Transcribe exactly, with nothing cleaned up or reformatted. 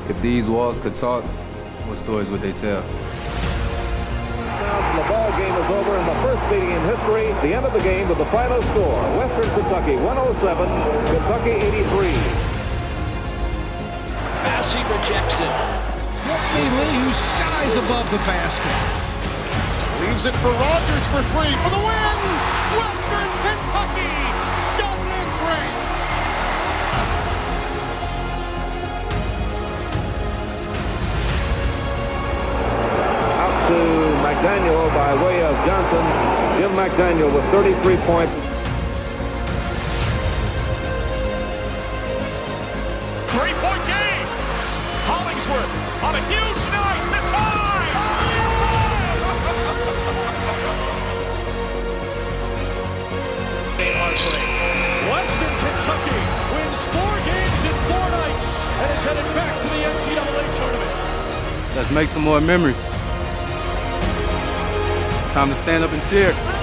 If these walls could talk, what stories would they tell? The ball game is over in the first meeting in history. The end of the game with the final score. Western Kentucky one oh seven, Kentucky eighty-three. Massey rejects it. Whitney Lee, who skies above the basket. Leaves it for Rogers for three for the win. Western Kentucky does it great. Out to McDaniel by way of Johnson. Jim McDaniel with thirty-three points. Three-point game. Hollingsworth on a huge night to tie. Western Kentucky wins four games in four nights and is headed back to the N C double A tournament. Let's make some more memories. It's time to stand up and cheer.